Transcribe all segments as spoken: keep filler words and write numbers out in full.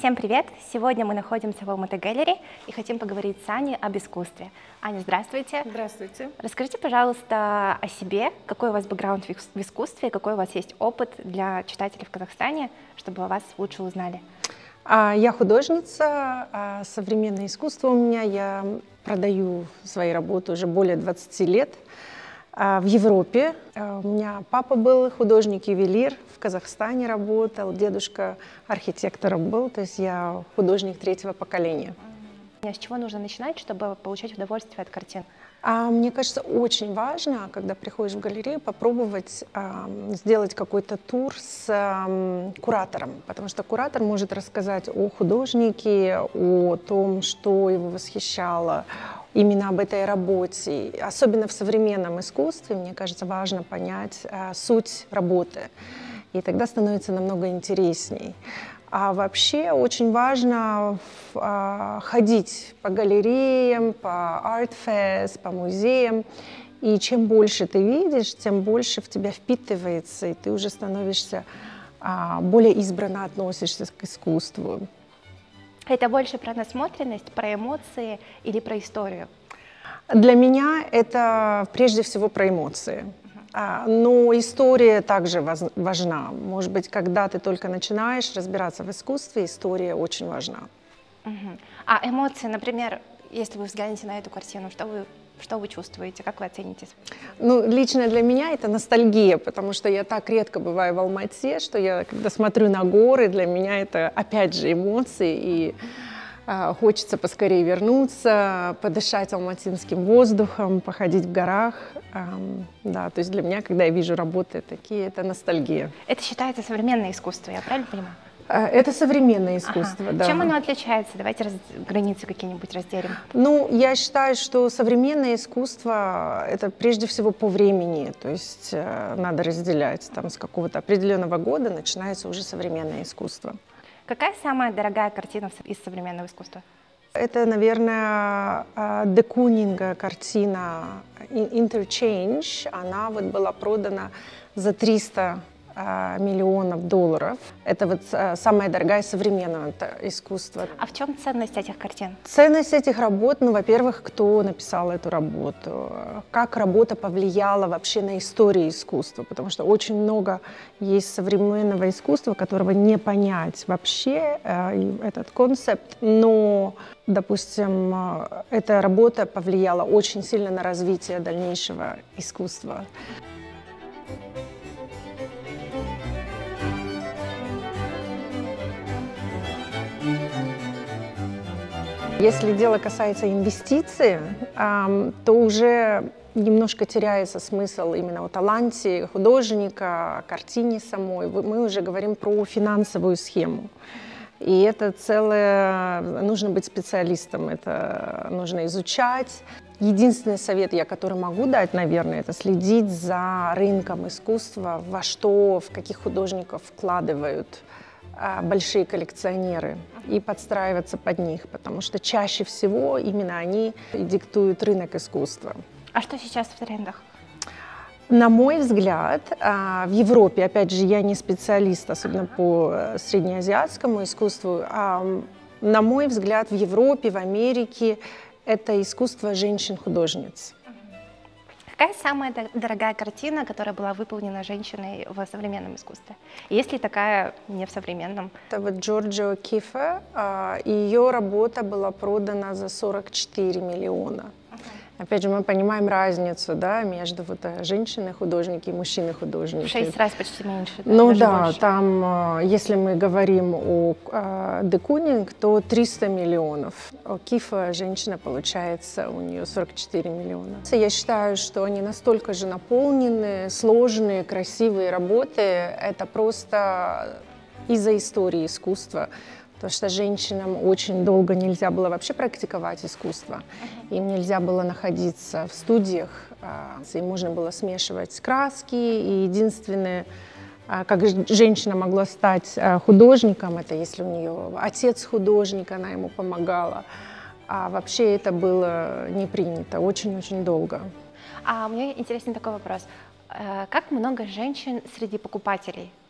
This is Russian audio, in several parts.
Всем привет! Сегодня мы находимся в Almaty Gallery и хотим поговорить с Аней об искусстве. Аня, здравствуйте! Здравствуйте! Расскажите, пожалуйста, о себе, какой у вас бэкграунд в искусстве, какой у вас есть опыт для читателей в Казахстане, чтобы о вас лучше узнали. Я художница, современное искусство у меня, я продаю свои работы уже более двадцати лет. В Европе у меня папа был художник-ювелир, в Казахстане работал, дедушка архитектором был, то есть я художник третьего поколения. С чего нужно начинать, чтобы получать удовольствие от картин? А мне кажется, очень важно, когда приходишь в галерею, попробовать э, сделать какой-то тур с э, куратором, потому что куратор может рассказать о художнике, о том, что его восхищало, именно об этой работе. Особенно в современном искусстве, мне кажется, важно понять э, суть работы, и тогда становится намного интересней. А вообще очень важно а, ходить по галереям, по арт-фест, по музеям. И чем больше ты видишь, тем больше в тебя впитывается, и ты уже становишься а, более избранно относишься к искусству. Это больше про насмотренность, про эмоции или про историю? Для меня это прежде всего про эмоции. Но история также важна. Может быть, когда ты только начинаешь разбираться в искусстве, история очень важна. Uh-huh. А эмоции, например, если вы взглянете на эту картину, что вы, что вы чувствуете, как вы оцените? Ну, лично для меня это ностальгия, потому что я так редко бываю в Алмате, что я, когда смотрю на горы, для меня это опять же эмоции, и э, хочется поскорее вернуться, подышать алматинским воздухом, походить в горах. Эм, да, то есть для меня, когда я вижу работы такие, это ностальгия. Это считается современное искусство, я правильно понимаю? Это современное искусство, ага. да. Чем оно отличается? Давайте раз... границы какие-нибудь разделим. Ну, я считаю, что современное искусство — это прежде всего по времени, то есть э, надо разделять. Там с какого-то определенного года начинается уже современное искусство. Какая самая дорогая картина из современного искусства? Это, наверное, де Кунинга картина «Interchange». Она вот была продана за триста миллионов долларов. Это вот самое дорогое современное искусство. А в чем ценность этих картин? Ценность этих работ, ну, во-первых, кто написал эту работу, как работа повлияла вообще на историю искусства, потому что очень много есть современного искусства, которого не понять вообще, э, этот концепт, но, допустим, эта работа повлияла очень сильно на развитие дальнейшего искусства. Если дело касается инвестиций, то уже немножко теряется смысл именно о таланте художника, о картине самой. Мы уже говорим про финансовую схему. И это целое... Нужно быть специалистом, это нужно изучать. Единственный совет, я который могу дать, наверное, это следить за рынком искусства, во что, в каких художников вкладывают большие коллекционеры, и подстраиваться под них, потому что чаще всего именно они диктуют рынок искусства. А что сейчас в трендах? На мой взгляд, в Европе, опять же, я не специалист, особенно по среднеазиатскому искусству, на мой взгляд, в Европе, в Америке это искусство женщин-художниц. Какая самая дорогая картина, которая была выполнена женщиной в современном искусстве? Есть ли такая не в современном? Это вот Джорджио Кифе, ее работа была продана за сорок четыре миллиона. Опять же, мы понимаем разницу, да, между вот женщиной-художники и мужчиной-художники. В шесть раз почти меньше. Да, ну да, больше. Там, если мы говорим о де Кунинг, то триста миллионов. У Кифа женщина, получается, у нее сорок четыре миллиона. Я считаю, что они настолько же наполненные, сложные, красивые работы. Это просто из-за истории искусства. Потому что женщинам очень долго нельзя было вообще практиковать искусство. Им нельзя было находиться в студиях, им можно было смешивать краски. И единственное, как женщина могла стать художником, это если у нее отец художник, она ему помогала. А вообще это было не принято очень-очень долго. А мне интересен такой вопрос. Как много женщин среди покупателей?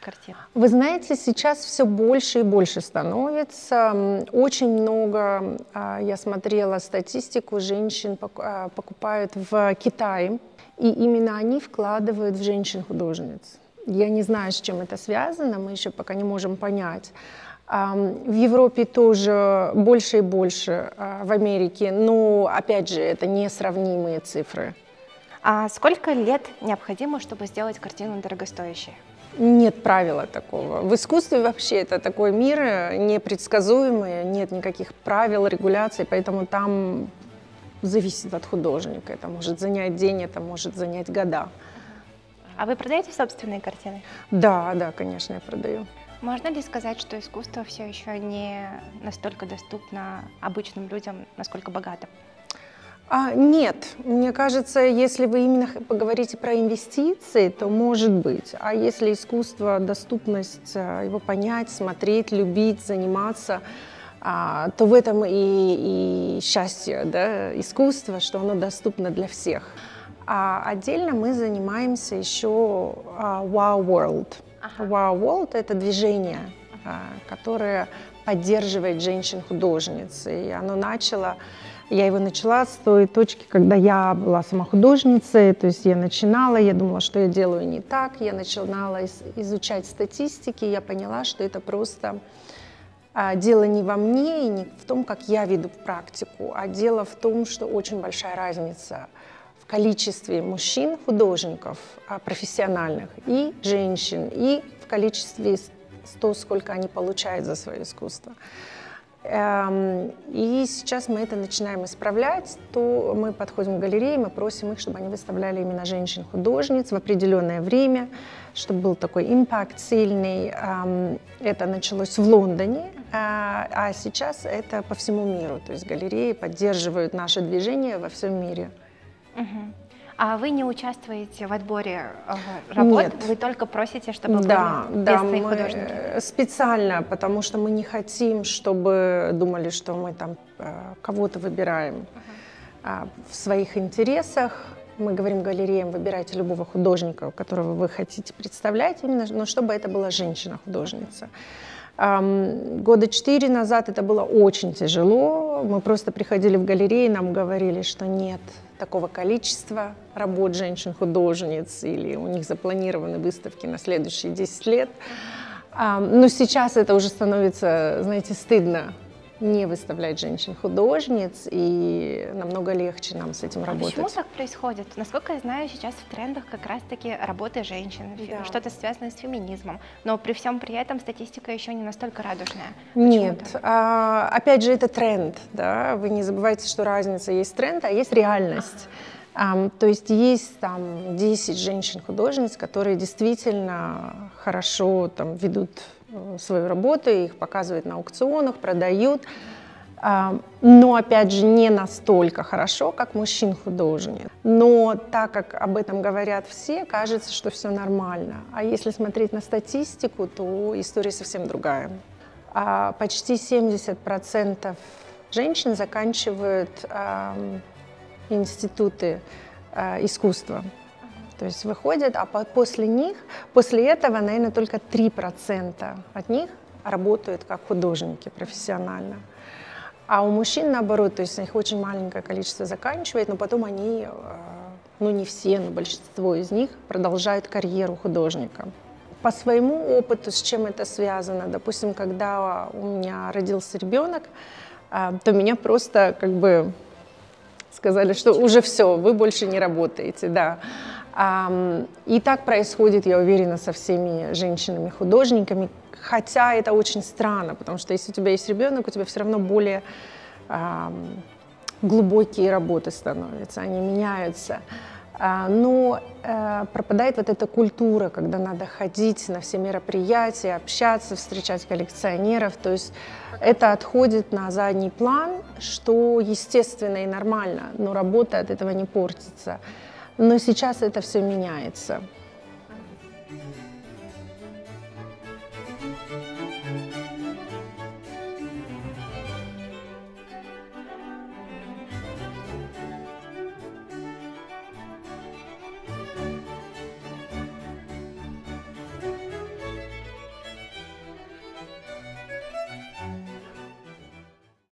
картин? Вы знаете, сейчас все больше и больше становится. Очень много, я смотрела статистику, женщин покупают в Китае, и именно они вкладывают в женщин-художниц. Я не знаю, с чем это связано, мы еще пока не можем понять. В Европе тоже больше и больше, в Америке, но, опять же, это несравнимые цифры. А сколько лет необходимо, чтобы сделать картину дорогостоящей? Нет правила такого. В искусстве вообще это такой мир непредсказуемый, нет никаких правил, регуляций, поэтому там зависит от художника. Это может занять день, это может занять года. А вы продаете собственные картины? Да, да, конечно, я продаю. Можно ли сказать, что искусство все еще не настолько доступно обычным людям, насколько богатым? А, нет, мне кажется, если вы именно поговорите про инвестиции, то может быть. А если искусство, доступность, его понять, смотреть, любить, заниматься, а, то в этом и, и счастье, да, искусства, что оно доступно для всех. А отдельно мы занимаемся еще а, Wow World. Ага. Wow World — это движение, а, которое поддерживает женщин-художниц. И оно начало... Я его начала с той точки, когда я была сама художницей, то есть я начинала, я думала, что я делаю не так, я начинала изучать статистики, я поняла, что это просто а, дело не во мне и не в том, как я веду практику, а дело в том, что очень большая разница в количестве мужчин-художников, а, профессиональных, и женщин, и в количестве того, сколько они получают за свое искусство. И сейчас мы это начинаем исправлять, то мы подходим к галерее, мы просим их, чтобы они выставляли именно женщин-художниц в определенное время, чтобы был такой импакт сильный. Это началось в Лондоне, а сейчас это по всему миру, то есть галереи поддерживают наше движение во всем мире. Угу. А вы не участвуете в отборе работ? Нет. Вы только просите, чтобы да, были да, местные мы художники? Специально, потому что мы не хотим, чтобы думали, что мы там кого-то выбираем uh-huh. в своих интересах. Мы говорим галереям: выбирайте любого художника, которого вы хотите представлять, именно, но чтобы это была женщина-художница. Года четыре назад это было очень тяжело. Мы просто приходили в галереи, нам говорили, что нет такого количества работ женщин-художниц, или у них запланированы выставки на следующие десять лет. Но сейчас это уже становится, знаете, стыдно не выставлять женщин-художниц, и намного легче нам с этим а работать. Почему так происходит? Насколько я знаю, сейчас в трендах как раз-таки работы женщин, да. что-то связанное с феминизмом, но при всем при этом статистика еще не настолько радужная. Нет, а, опять же, это тренд, да? Вы не забывайте, что разница: есть тренд, а есть реальность. Ага. А, то есть есть там десять женщин-художниц, которые действительно хорошо там ведут свою работу, их показывают на аукционах, продают, но, опять же, не настолько хорошо, как мужчин-художник. Но так как об этом говорят все, кажется, что все нормально. А если смотреть на статистику, то история совсем другая. Почти семьдесят процентов женщин заканчивают институты искусства. То есть выходят, а после них, после этого, наверное, только три процента от них работают как художники профессионально. А у мужчин наоборот, то есть их очень маленькое количество заканчивает, но потом они, ну не все, но большинство из них продолжают карьеру художника. По своему опыту, с чем это связано, допустим, когда у меня родился ребенок, то меня просто как бы сказали, что уже все, вы больше не работаете, да. И так происходит, я уверена, со всеми женщинами-художниками, хотя это очень странно, потому что если у тебя есть ребенок, у тебя все равно более глубокие работы становятся, они меняются. Но пропадает вот эта культура, когда надо ходить на все мероприятия, общаться, встречать коллекционеров, то есть это отходит на задний план, что естественно и нормально, но работа от этого не портится. Но сейчас это все меняется.